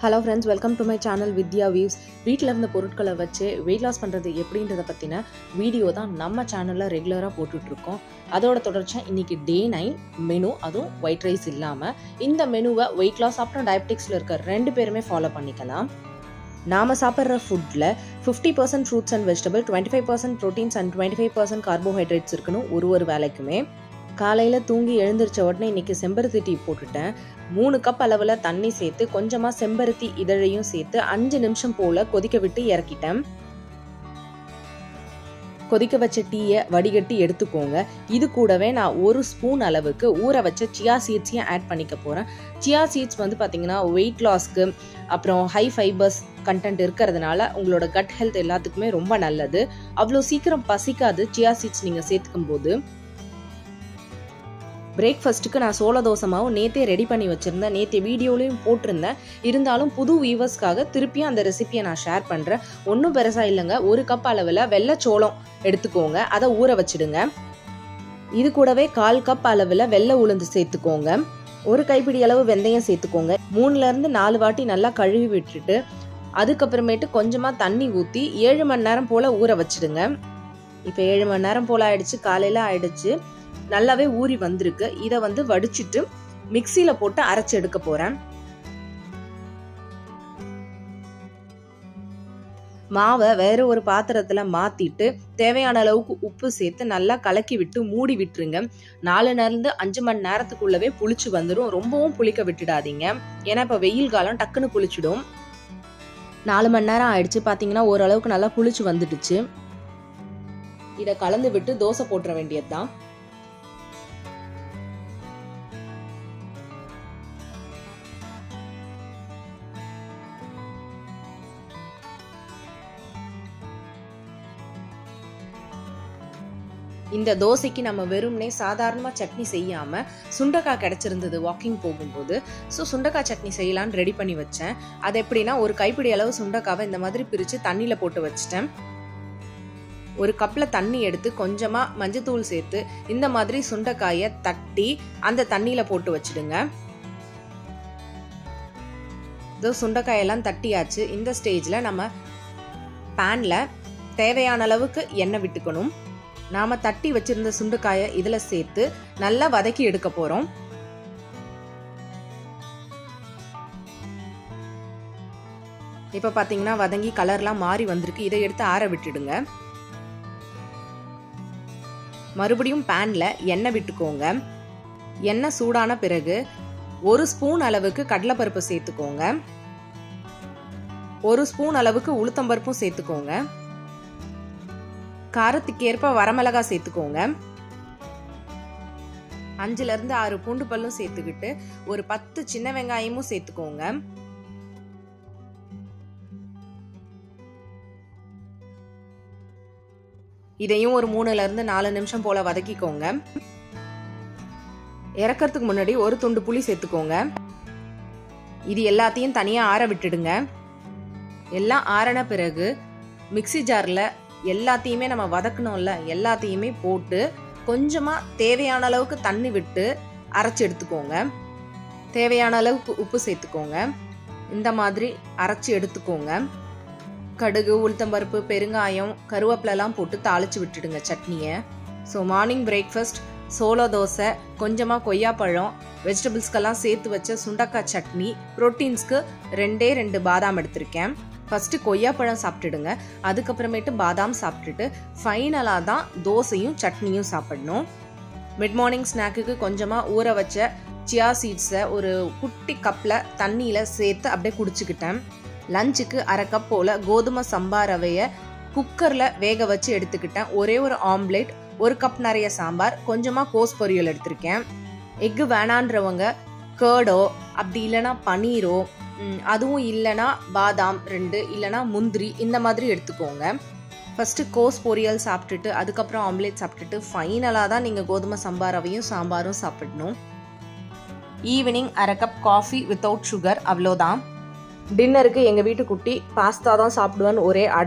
Hello friends, welcome to my channel Vidya Weaves. வீட்ல இருந்த பொருட்களை வச்சு weight loss பண்றது எப்படின்றத பத்தின வீடியோ தான் நம்ம சேனல்ல ரெகுலரா போட்டுட்டு இருக்கோம். அதோட தொடர்ச்சியா இன்னைக்கு டே 9 மெனு, அதுவும் ஒயிட் ரைஸ் இல்லாம இந்த மெனுவை weight loss அப்புறம் டயபெட்டிக்ஸ்ல இருக்க ரெண்டு பேருமே ஃபாலோ பண்ணிக்கலாம். நாம சாப்பிட்ற ஃபுட்ல 50% fruits and vegetable, 25% proteins and 25% carbohydrates இருக்கணும் ஒரு வேளைக்குமே. காலையில தூங்கி எழுந்திரிச்ச உடனே இன்னைக்கு செம்பருத்தி டீ போட்டுட்டேன். 3 கப் அளவுல தண்ணி சேர்த்து கொஞ்சமா செம்பருத்தி இதழையும் சேர்த்து 5 நிமிஷம் போல கொதிக்க விட்டு இறக்கிட்டேன். கொதிக்க வச்ச டீயை வடிகட்டி எடுத்துக்கோங்க. இது கூடவே நான் 1 ஸ்பூன் அளவுக்கு ஊற வச்ச சியா சீட்ஸையும் ஆட் பண்ணிக்க போறேன். சியா சீட்ஸ் பாத்தீங்கன்னா வெயிட் லாஸ்க்கு அப்புறம் ஹை ஃபைபர்ஸ் கண்டென்ட் இருக்கிறதுனால உங்களோட கட் ஹெல்த் எல்லாத்துக்குமே ரொம்ப நல்லது. அவ்வளோ சீக்கிரம் பசிக்காது சியா சீட்ஸ் நீங்க சேர்த்துக்கும் போது. பிரேக்ஃபாஸ்ட்டுக்கு நான் சோள தோசை மாவு நேற்றே ரெடி பண்ணி வச்சுருந்தேன். நேற்று வீடியோலையும் போட்டிருந்தேன். இருந்தாலும் புது வியூவர்ஸ்க்காக திருப்பியும் அந்த ரெசிபியை நான் ஷேர் பண்ணுறேன். ஒன்றும் பெருசாக இல்லைங்க. 1 கப் அளவில் வெள்ளைச்சோளம் எடுத்துக்கோங்க, அதை ஊற வச்சுடுங்க. இது கூடவே 1/4 கப் அளவில் வெள்ளை உளுந்து சேர்த்துக்கோங்க. 1 கைப்பிடி அளவு வெந்தயம் சேர்த்துக்கோங்க. 3லேருந்து 4 வாட்டி நல்லா கழுவி விட்டுட்டு அதுக்கப்புறமேட்டு கொஞ்சமாக தண்ணி ஊற்றி 7 மணி நேரம் போல் ஊற வச்சுடுங்க. இப்போ 7 மணி நேரம் போல் ஆயிடுச்சு, காலையில் ஆயிடுச்சு. நல்லாவே ஊறி வந்திருக்கு. இதை வடிச்சிட்டு மிக்சியில போட்டு அரைச்சு எடுக்க போறேன். மாவை வேற ஒரு பாத்திரத்துல மாத்திட்டு தேவையான அளவுக்கு உப்பு சேர்த்து நல்லா கலக்கி விட்டு மூடி விட்டுருங்க. 4லேருந்து 5 மணி நேரத்துக்குள்ளவே புளிச்சு வந்துடும். ரொம்பவும் புளிக்க விட்டுடாதீங்க, ஏன்னா இப்ப வெயில் காலம் டக்குன்னு புளிச்சிடும். 4 மணி நேரம் ஆயிடுச்சு. பாத்தீங்கன்னா ஓரளவுக்கு நல்லா புளிச்சு வந்துடுச்சு. இதை கலந்து விட்டு தோசை போட்டுற வேண்டியதுதான். இந்த தோசைக்கு நம்ம வெறும்னே சாதாரணமா சட்னி செய்யாம சுண்டக்காய் கிடைச்சிருந்தது வாக்கிங் போகும்போது. ஸோ சுண்டக்காய் சட்னி செய்யலான்னு ரெடி பண்ணி வச்சேன். அது எப்படின்னா, 1 கைப்பிடி அளவு சுண்டக்காவை இந்த மாதிரி பிரிச்சு தண்ணியில போட்டு வச்சுட்டேன். 1 கப்ல தண்ணி எடுத்து கொஞ்சமா மஞ்சத்தூள் சேர்த்து இந்த மாதிரி சுண்டக்காயை தட்டி அந்த தண்ணியில போட்டு வச்சிடுங்க. இதோ சுண்டக்காயெல்லாம் தட்டியாச்சு. இந்த ஸ்டேஜ்ல நம்ம பேன்ல தேவையான அளவுக்கு எண்ணெய் விட்டுக்கணும். நாம தட்டி வச்சிருந்த சுண்டைக்காயை இதுல சேர்த்து நல்லா வதக்கி எடுக்க போறோம். இப்ப பாத்தீங்கன்னா வதங்கி கலர்லாம் மாறி வந்திருக்கு. இதை எடுத்து ஆற விட்டுடுங்க. மறுபடியும் பேன்ல எண்ணெய் விட்டுக்கோங்க. எண்ணெய் சூடான பிறகு 1 ஸ்பூன் அளவுக்கு கடலைப்பருப்பு சேர்த்துக்கோங்க. 1 ஸ்பூன் அளவுக்கு உளுத்தம்பருப்பும் சேர்த்துக்கோங்க. காரத்துக்கு ஏற்ப வரமிளகாய் சேர்த்துக்கோங்க. 5லேருந்து 6 பூண்டு பல்லும் சேர்த்துக்கிட்டு ஒரு 10 சின்ன வெங்காயமும் சேர்த்துக்கோங்க. இதையும் ஒரு 3லேருந்து 4 நிமிஷம் போல வதக்கிக்கோங்க. இறக்கிறதுக்கு முன்னாடி 1 துண்டு புளி சேர்த்துக்கோங்க. இது எல்லாத்தையும் தனியா ஆற விட்டுடுங்க. எல்லாம் ஆறின பிறகு மிக்ஸி ஜார்ல எல்லாத்தையுமே நம்ம வதக்கணும்ல, எல்லாத்தையுமே போட்டு கொஞ்சமா தேவையான அளவுக்கு தண்ணி விட்டு அரைச்சு எடுத்துக்கோங்க. தேவையான அளவுக்கு உப்பு சேர்த்துக்கோங்க. இந்த மாதிரி அரைச்சு எடுத்துக்கோங்க. கடுகு, உளுத்தம்பருப்பு, பெருங்காயம், கருவேப்பிலெல்லாம் போட்டு தாளிச்சு விட்டுடுங்க சட்னியை. ஸோ மார்னிங் பிரேக்ஃபாஸ்ட் சோள தோசை, கொஞ்சமா கொய்யாப்பழம், வெஜிடபிள்ஸ்க்கெல்லாம் சேர்த்து வச்ச சுண்டக்காய் சட்னி, ப்ரோட்டீன்ஸ்க்கு 2 பாதாம் எடுத்திருக்கேன். ஃபர்ஸ்ட் கொய்யாப்பழம் சாப்பிட்டுடுங்க, அதுக்கப்புறமேட்டு பாதாம் சாப்பிட்டுட்டு ஃபைனலா தான் தோசையும் சட்னியும் சாப்பிடணும். மிட் மார்னிங் ஸ்நாக்குக்கு கொஞ்சமா ஊற வச்ச சியா சீட்ஸை ஒரு குட்டி கப்ல தண்ணியில சேர்த்து அப்படியே குடிச்சுக்கிட்டேன். லஞ்சுக்கு 1/2 கப் போல கோதுமை சம்பா ரவையை குக்கர்ல வேக வச்சு எடுத்துக்கிட்டேன். ஒரே ஒரு ஆம்லேட், 1 கப் நிறைய சாம்பார், கொஞ்சமா கோஸ் பொரியல் எடுத்திருக்கேன். எக்கு வேணான்றவங்க கேர்டோ அப்படி இல்லைன்னா பனீரோ, அதுவும் இல்லைனா பாதாம் 2 இல்லைனா முந்திரி இந்த மாதிரி எடுத்துக்கோங்க. ஃபர்ஸ்ட் கோஸ் பொரியல் சாப்பிட்டுட்டு அதுக்கப்புறம் ஆம்லேட் சாப்பிட்டுட்டு ஃபைனலாக தான் நீங்கள் கோதுமை சம்பா ரவையும் சாம்பாரும் சாப்பிடணும். Evening 1/2 cup coffee without sugar, அவ்வளோதான். டின்னருக்கு எங்கள் வீட்டு குட்டி பாஸ்தா தான் சாப்பிடுவேன்னு ஒரே அடம்.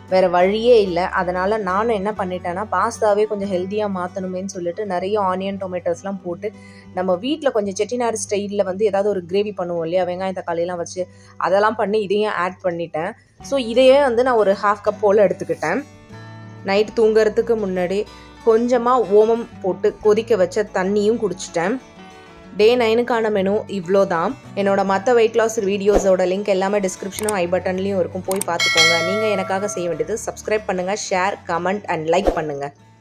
வேறு வழியே இல்லை. அதனால் நானும் என்ன பண்ணிட்டேன்னா பாஸ்தாவே கொஞ்சம் ஹெல்த்தியாக மாற்றணுமேன்னு சொல்லிட்டு நிறைய ஆனியன் டொமேட்டோஸ்லாம் போட்டு நம்ம வீட்டில் கொஞ்சம் செட்டிநாடு ஸ்டைலில் வந்து ஏதாவது ஒரு கிரேவி பண்ணுவோம் இல்லையா, வெங்காயம் தக்காளிலாம் வச்சு அதெல்லாம் பண்ணி இதையும் ஆட் பண்ணிட்டேன். ஸோ இதையே வந்து நான் ஒரு 1/2 கப் போல் எடுத்துக்கிட்டேன். நைட் தூங்குறதுக்கு முன்னாடி கொஞ்சமாக ஓமம் போட்டு கொதிக்க வச்ச தண்ணியும் குடிச்சிட்டேன். டே 9க்கான மெனு இவ்வளோ தான். என்னோட மற்ற வெயிட் லாஸ் வீடியோஸோட லிங்க் எல்லாமே டிஸ்கிரிப்ஷனும் ஐ பட்டன்லேயும் இருக்கும், போய் பார்த்துக்கோங்க. நீங்கள் எனக்காக செய்ய வேண்டியது சப்ஸ்கிரைப் பண்ணுங்கள், ஷேர், கமெண்ட் அண்ட் லைக் பண்ணுங்கள்.